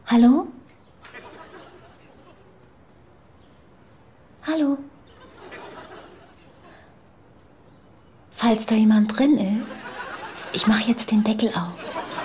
Hallo? Hallo? Falls da jemand drin ist, ich mache jetzt den Deckel auf.